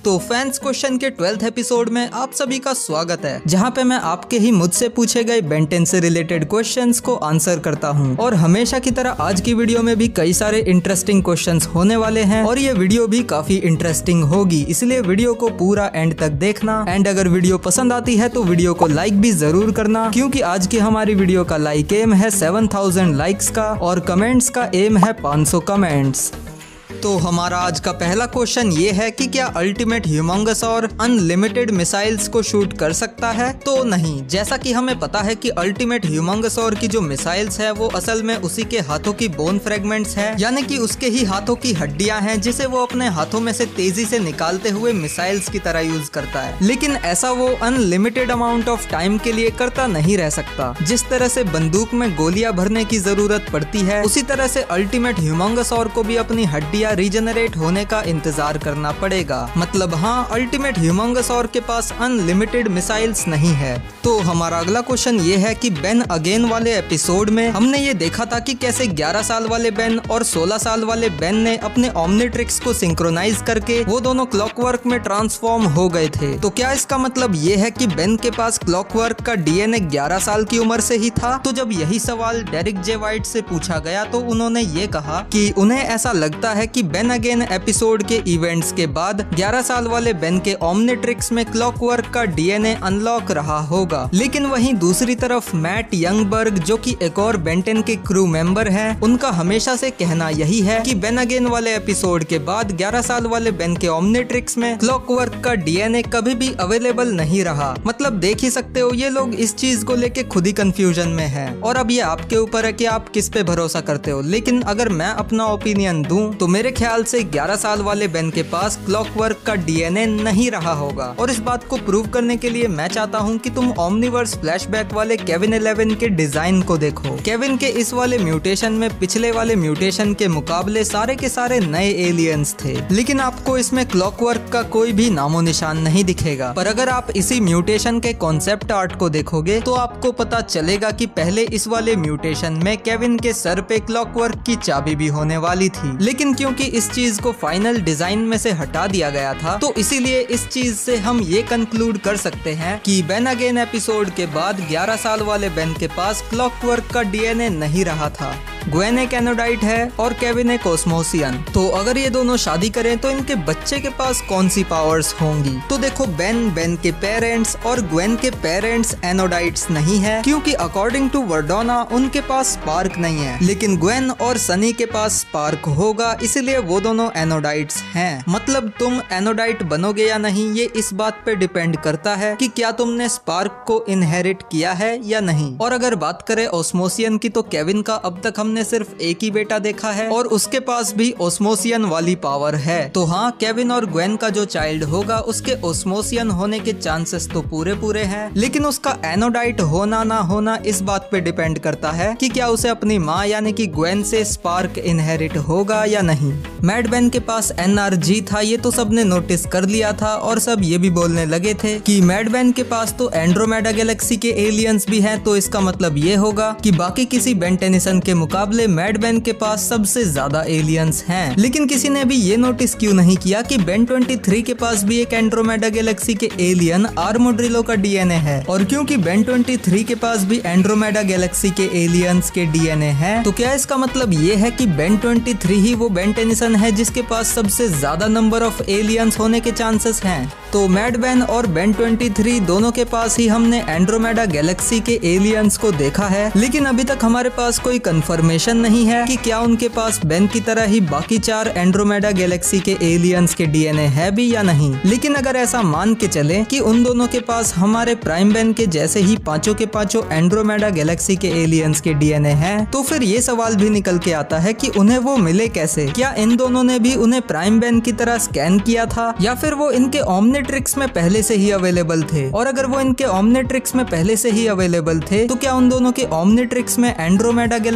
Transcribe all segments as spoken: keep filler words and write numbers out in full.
तो fans question के twelfth episode में आप सभी का स्वागत है, जहां पे मैं आपके ही मुझसे पूछे गए बेन टेन से रिलेटेड क्वेश्चंस को आंसर करता हूं। और हमेशा की तरह आज की वीडियो में भी कई सारे इंटरेस्टिंग क्वेश्चंस होने वाले हैं और ये वीडियो भी काफी इंटरेस्टिंग होगी, इसलिए वीडियो को पूरा एंड तक देखना। एंड अगर वीडियो पसंद आती है तो वीडियो को लाइक भी जरूर करना, क्योंकि आज की हमारी वीडियो का लाइक एम है सेवन थाउजेंड लाइक्स का और कमेंट्स का एम है पाँच सौ कमेंट्स। तो हमारा आज का पहला क्वेश्चन ये है कि क्या अल्टीमेट ह्यूमंगसौर अनलिमिटेड मिसाइल्स को शूट कर सकता है? तो नहीं। जैसा कि हमें पता है कि अल्टीमेट ह्यूमंगसौर की जो मिसाइल्स है वो असल में उसी के हाथों की बोन फ्रेगमेंट्स है, यानी कि उसके ही हाथों की हड्डियां हैं जिसे वो अपने हाथों में से तेजी से निकालते हुए मिसाइल्स की तरह यूज करता है। लेकिन ऐसा वो अनलिमिटेड अमाउंट ऑफ टाइम के लिए करता नहीं रह सकता। जिस तरह से बंदूक में गोलियां भरने की जरूरत पड़ती है, उसी तरह से अल्टीमेट ह्यूमंगसौर को भी अपनी हड्डियां रीजनरेट होने का इंतजार करना पड़ेगा। मतलब हाँ, अल्टीमेट ह्यूमंगसौर के पास अनलिमिटेड मिसाइल्स नहीं है। तो हमारा अगला क्वेश्चन ये है कि बेन अगेन वाले एपिसोड में हमने ये देखा था कि कैसे ग्यारह साल वाले बेन और सोलह साल वाले बेन ने अपने ओमनिट्रिक्स को सिंक्रोनाइज करके वो दोनों क्लॉकवर्क में ट्रांसफॉर्म हो गए थे। तो क्या इसका मतलब ये है कि बेन के पास क्लॉकवर्क का डीएनए ग्यारह साल की उम्र से ही था? तो जब यही सवाल डेरिक जे वाइट से पूछा गया तो उन्होंने ये कहा कि उन्हें ऐसा लगता है कि बेन अगेन एपिसोड के इवेंट्स के बाद ग्यारह साल वाले बेन के ओमनिट्रिक्स में क्लॉकवर्क का डीएनए अनलॉक रहा होगा। लेकिन वहीं दूसरी तरफ मैट यंगबर्ग, जो कि एक और बेन टेन के क्रू मेंबर हैं, उनका हमेशा से कहना यही है कि बेन अगेन वाले एपिसोड के बाद ग्यारह साल वाले बेन के ओमनिट्रिक्स में क्लॉकवर्क का डीएनए कभी भी अवेलेबल नहीं रहा। मतलब देख ही सकते हो, ये लोग इस चीज को लेके खुद ही कंफ्यूजन में है। और अब ये आपके ऊपर है कि आप किस पे भरोसा करते हो। लेकिन अगर मैं अपना ओपिनियन दूं तो मेरे ख्याल से ग्यारह साल वाले बेन के पास क्लॉकवर्क का डीएनए नहीं रहा होगा। और इस बात को प्रूव करने के लिए मैं चाहता हूं कि तुम ओमनिवर्स फ्लैशबैक वाले केविन इलेवन के डिजाइन को देखो। केविन के इस वाले म्यूटेशन में पिछले वाले म्यूटेशन के मुकाबले सारे के सारे नए एलियंस थे, लेकिन आपको इसमें क्लॉकवर्क का कोई भी नामो निशान नहीं दिखेगा। पर अगर आप इसी म्यूटेशन के कॉन्सेप्ट आर्ट को देखोगे तो आपको पता चलेगा कि पहले इस वाले म्यूटेशन में केविन के सर पे क्लॉकवर्क की चाबी भी होने वाली थी, लेकिन क्योंकि इस चीज को फाइनल डिजाइन में से हटा दिया गया था, तो इसीलिए इस चीज से हम ये कंक्लूड कर सकते हैं कि बेन अगेन एपिसोड के बाद ग्यारह साल वाले बेन के पास क्लॉकवर्क का डीएनए नहीं रहा था। ग्वेन एक एनोडाइट है और केविन एक ओस्मोसियन। तो अगर ये दोनों शादी करें तो इनके बच्चे के पास कौन सी पावर्स होंगी? तो देखो, बेन, बेन के पेरेंट्स और ग्वेन के पेरेंट्स एनोडाइट्स नहीं है, क्योंकि अकॉर्डिंग टू वर्डोना उनके पास स्पार्क नहीं है। लेकिन ग्वेन और सनी के पास स्पार्क होगा, इसलिए वो दोनों एनोडाइट्स हैं। मतलब तुम एनोडाइट बनोगे या नहीं, ये इस बात पे डिपेंड करता है कि क्या तुमने स्पार्क को इनहेरिट किया है या नहीं। और अगर बात करें ओस्मोसियन की, तो केविन का अब तक हम ने सिर्फ एक ही बेटा देखा है और उसके पास भी ओस्मोसियन वाली पावर है। तो हाँ, केविन और ग्वेन का जो चाइल्ड होगा उसके ओस्मोसियन होने के चांसेस तो पूरे पूरे हैं, लेकिन उसका एनोडाइट होना ना होना इस बात पे डिपेंड करता है कि क्या उसे अपनी माँ यानी कि ग्वेन से स्पार्क इनहेरिट होगा या नहीं। मैड बेन के पास एनआरजी था, ये तो सबने नोटिस कर लिया था और सब ये भी बोलने लगे थे कि मैड बेन के पास तो एंड्रोमेडा गैलेक्सी के एलियंस भी हैं, तो इसका मतलब ये होगा कि बाकी किसी बेन टेनिसन के मुकाबले मैड बेन के पास सबसे ज्यादा एलियंस हैं। लेकिन किसी ने भी ये नोटिस क्यों नहीं किया कि बेन तेईस के पास भी एक एंड्रोमेडा गैलेक्सी के एलियन आर्मोड्रिलो का डीएनए है। और क्योंकि बेन तेईस के पास भी एंड्रोमेडा गैलेक्सी के एलियंस के डीएनए है, तो क्या इसका मतलब ये है कि बेन तेईस ही वो बेन टेनिसन है जिसके पास सबसे ज्यादा नंबर ऑफ एलियंस होने के चांसेस हैं? तो मैड बेन और बेन तेईस दोनों के पास ही हमने एंड्रोमेडा गैलेक्सी के एलियंस को देखा है, लेकिन अभी तक हमारे पास कोई कंफर्मेशन नहीं है कि क्या उनके पास बेन की तरह ही बाकी चार एंड्रोमेडा गैलेक्सी के एलियंस के डीएनए है भी या नहीं। लेकिन अगर ऐसा मान के चले कि उन दोनों के पास हमारे प्राइम बेन के जैसे ही पांचों के पांचों एंड्रोमेडा गैलेक्सी के एलियंस के डीएनए हैं, तो फिर ये सवाल भी निकल के आता है कि उन्हें वो मिले कैसे? क्या इन दोनों ने भी उन्हें प्राइम बेन की तरह स्कैन किया था, या फिर वो इनके ओमनिट्रिक्स में पहले से ही अवेलेबल थे? और अगर वो इनके ओमनिट्रिक्स में पहले से ही अवेलेबल थे, तो क्या उन दोनों के ओमनिट्रिक्स में एंड्रोमेडा गैलेक्सी के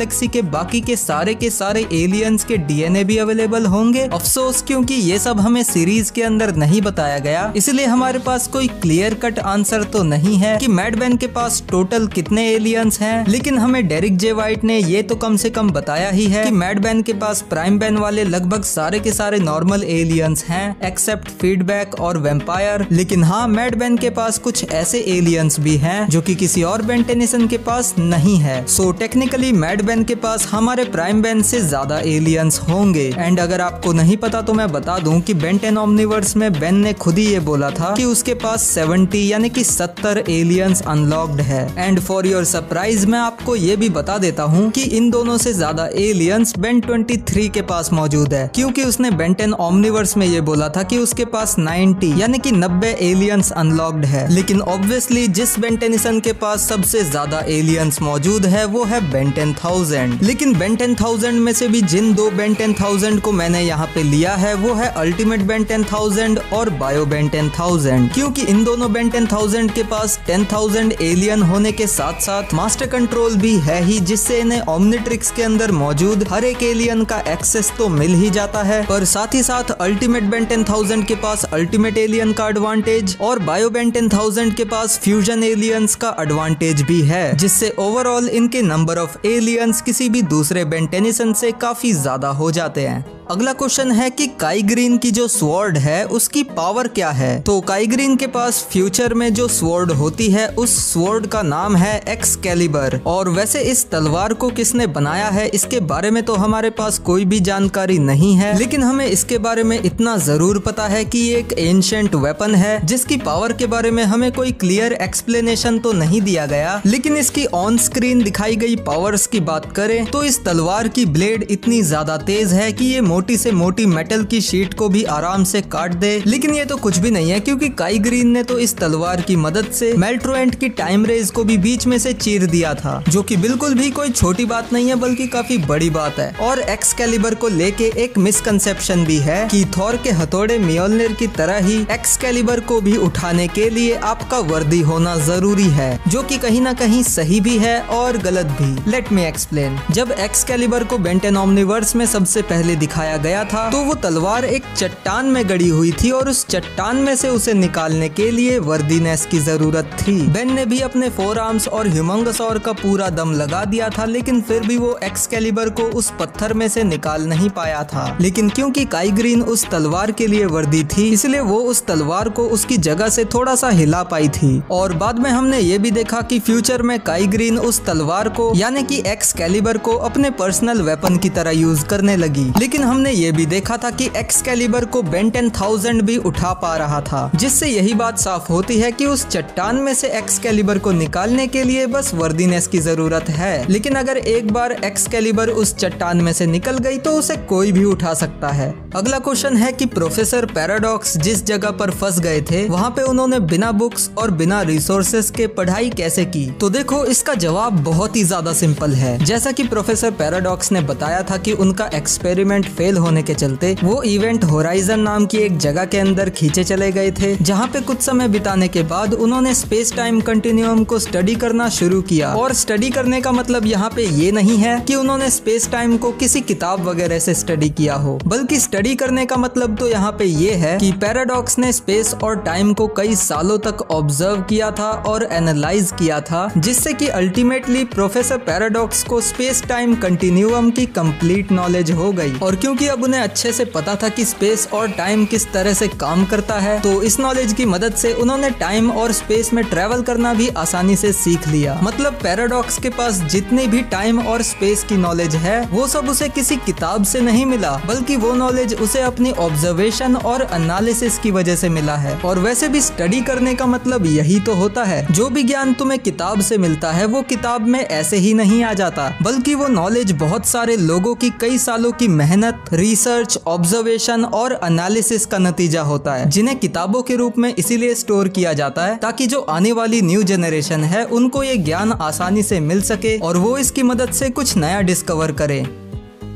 बाकी के सारे के सारे एलियंस के डीएनए भी अवेलेबल होंगे? अफसोस, क्योंकि ये सब हमें सीरीज के अंदर नहीं बताया गया, इसलिए हमारे पास कोई क्लियर कट आंसर तो नहीं है कि मैड बैन के पास टोटल कितने एलियंस हैं। लेकिन हमें डेरिक जे वाइट ने ये तो कम से कम बताया ही है कि मैड बैन के पास प्राइम बैन वाले लगभग सारे के सारे नॉर्मल एलियंस हैं एक्सेप्ट फीडबैक और वेम्पायर। लेकिन हाँ, मैड बैन के पास कुछ ऐसे एलियंस भी हैं जो कि किसी और बेन टेनिसन के पास नहीं है। सो टेक्निकली मैड बैन के पास हमारे प्राइम बैन से ज्यादा एलियंस होंगे। एंड अगर आपको नहीं पता तो मैं बता दूं कि बेन टेन ओमनीवर्स में बेन ने खुद ही ये बोला था कि उसके पास सत्तर यानी कि सत्तर एलियंस अनलॉक्ड है। एंड फॉर योर सरप्राइज मैं आपको ये भी बता देता हूँ कि इन दोनों से ज्यादा एलियंस बेन तेईस के पास मौजूद है, क्योंकि उसने बेन टेन ओमनीवर्स में ये बोला था कि उसके पास नब्बे यानी कि नब्बे एलियंस अनलॉक्ड है। लेकिन ऑब्वियसली जिस बेन टेनिसन के पास सबसे ज्यादा एलियंस मौजूद है वो है बेन टेन थाउजेंड। लेकिन बेन टेन थाउजेंड में से भी जिन दो बेन टेन थाउजेंड को मैंने यहाँ पे लिया है वो है अल्टीमेट बेन टेन थाउजेंड और बायो बेन टेन थाउजेंड, क्योंकि इन दोनों बेन टेन थाउजेंड के पास टेन थाउजेंड एलियन होने के साथ साथ मास्टर कंट्रोल भी है ही, जिससे इन्हें ओमनिट्रिक्स के अंदर मौजूद हर एक एलियन का एक्सेस तो मिल ही जाता है। पर साथ ही साथ अल्टीमेट बेन टेन थाउजेंड के पास अल्टीमेट एलियन का एडवांटेज और बायो बेन टेन थाउजेंड के पास फ्यूजन एलियंस का एडवांटेज भी है, जिससे ओवरऑल इनके नंबर ऑफ एलियंस किसी भी दूसरे बेन टेनिसन से काफी ज्यादा हो जाते हैं। अगला क्वेश्चन है कि काई ग्रीन की जो स्वॉर्ड है उसकी पावर क्या है? तो काई ग्रीन के पास फ्यूचर में जो स्वॉर्ड होती है उस स्वॉर्ड का नाम है एक्सकैलिबर। और वैसे इस तलवार को किसने बनाया है इसके बारे में तो हमारे पास कोई भी जानकारी नहीं है, लेकिन हमें इसके बारे में इतना जरूर पता है कि ये एक एंशिएंट वेपन है जिसकी पावर के बारे में हमें कोई क्लियर एक्सप्लेनेशन तो नहीं दिया गया। लेकिन इसकी ऑन स्क्रीन दिखाई गई पावर्स की बात करें तो इस तलवार की ब्लेड इतनी ज्यादा तेज है कि ये मोटी से मोटी मेटल की शीट को भी आराम से काट दे। लेकिन ये तो कुछ भी नहीं है, क्योंकि काई ग्रीन ने तो इस तलवार की मदद से मेल्ट्रोएंट की टाइम रेज को भी बीच में से चीर दिया था, जो कि बिल्कुल भी कोई छोटी बात नहीं है बल्कि काफी बड़ी बात है। और एक्सकैलिबर को लेके एक मिसकंसेप्शन भी है कि थॉर के हथौड़े म्योल्निर की तरह ही एक्सकैलिबर को भी उठाने के लिए आपका वर्दी होना जरूरी है, जो कि कहीं ना कहीं सही भी है और गलत भी। Let me explain. जब एक्सकैलिबर को बेन टेन ओमनीवर्स में सबसे पहले दिखाया गया था तो वो तलवार एक चट्टान में गड़ी हुई थी और उस चट्टान में से उसे निकालने के लिए वर्दीनेस की जरूरत थी। बेन ने भी अपने फोर आर्म्स और ह्यूमंगसौर का पूरा दम लगा दिया था, लेकिन फिर भी वो एक्सकैलिबर को उस पत्थर में से निकाल नहीं पाया था। लेकिन क्योंकि काई ग्रीन उस तलवार के लिए वर्दी थी, इसलिए वो उस तलवार को उसकी जगह से थोड़ा सा हिला पाई थी। और बाद में हमने ये भी देखा कि फ्यूचर में काई ग्रीन उस तलवार को यानी कि एक्सकैलिबर को अपने पर्सनल वेपन की तरह यूज करने लगी। लेकिन हमने ये भी देखा था कि एक्सकैलिबर को बेन टेन थाउजेंड भी उठा पा रहा था, जिससे यही बात साफ होती है कि उस चट्टान में से एक्सकैलिबर को निकालने के लिए बस वर्दीनेस की जरूरत है। लेकिन अगर एक बार एक्सकैलिबर उस चट्टान में से निकल गई तो उसे कोई भी उठा सकता है। अगला क्वेश्चन है कि प्रोफेसर पैराडॉक्स जिस जगह पर फंस गए थे वहाँ पे उन्होंने बिना बुक्स और बिना रिसोर्सेस के पढ़ाई कैसे की? तो देखो, इसका जवाब बहुत ही ज्यादा सिंपल है। जैसा कि प्रोफेसर पैराडॉक्स ने बताया था कि उनका एक्सपेरिमेंट फेल होने के चलते वो इवेंट होराइजन नाम की एक जगह के अंदर खींचे चले गए थे, जहाँ पे कुछ समय बिताने के बाद उन्होंने स्पेस टाइम कंटिन्यूअम को स्टडी करना शुरू किया। और स्टडी करने का मतलब यहाँ पे ये नहीं है कि उन्होंने स्पेस टाइम को किसी किताब वगैरह से स्टडी किया हो, बल्कि स्टडी करने का मतलब तो यहाँ पे ये है कि पैराडॉक्स ने स्पेस और टाइम को कई सालों तक ऑब्जर्व किया था और एनालाइज किया था, जिससे कि अल्टीमेटली प्रोफेसर पैराडॉक्स को स्पेस टाइम कंटिन्यूअम की कंप्लीट नॉलेज हो गई। और क्योंकि अब उन्हें अच्छे से पता था कि स्पेस और टाइम किस तरह से काम करता है, तो इस नॉलेज की मदद से उन्होंने टाइम और स्पेस में ट्रेवल करना भी आसानी से सीख लिया। मतलब पैराडॉक्स के पास जितनी भी टाइम और स्पेस की नॉलेज है वो सब उसे किसी किताब से नहीं मिला, बल्कि वो नॉलेज उसे अपनी ऑब्जर्वेशन और एनालिसिस की वजह से मिला है। और वैसे भी स्टडी करने का मतलब यही तो होता है। जो भी ज्ञान तुम्हें किताब से मिलता है वो किताब में ऐसे ही नहीं आ जाता, बल्कि वो नॉलेज बहुत सारे लोगों की कई सालों की मेहनत, रिसर्च, ऑब्जर्वेशन और एनालिसिस का नतीजा होता है, जिन्हें किताबों के रूप में इसीलिए स्टोर किया जाता है ताकि जो आने वाली न्यू जनरेशन है उनको ये ज्ञान आसानी से मिल सके और वो इसकी मदद से कुछ नया डिस्कवर करे।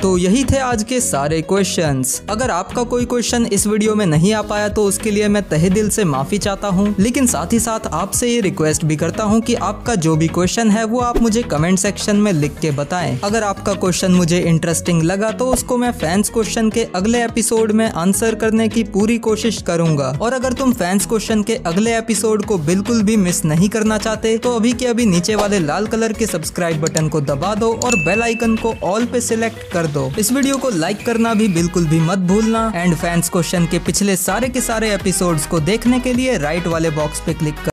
तो यही थे आज के सारे क्वेश्चंस। अगर आपका कोई क्वेश्चन इस वीडियो में नहीं आ पाया तो उसके लिए मैं तहे दिल से माफी चाहता हूँ, लेकिन साथ ही साथ आपसे ये रिक्वेस्ट भी करता हूँ कि आपका जो भी क्वेश्चन है वो आप मुझे कमेंट सेक्शन में लिख के बताएं। अगर आपका क्वेश्चन मुझे इंटरेस्टिंग लगा तो उसको मैं फैंस क्वेश्चन के अगले एपिसोड में आंसर करने की पूरी कोशिश करूंगा। और अगर तुम फैंस क्वेश्चन के अगले एपिसोड को बिल्कुल भी मिस नहीं करना चाहते तो अभी के अभी नीचे वाले लाल कलर के सब्सक्राइब बटन को दबा दो और बेल आइकन को ऑल पे सिलेक्ट कर दो। इस वीडियो को लाइक करना भी बिल्कुल भी मत भूलना। एंड फैंस क्वेश्चन के पिछले सारे के सारे एपिसोड्स को देखने के लिए राइट वाले बॉक्स पे क्लिक कर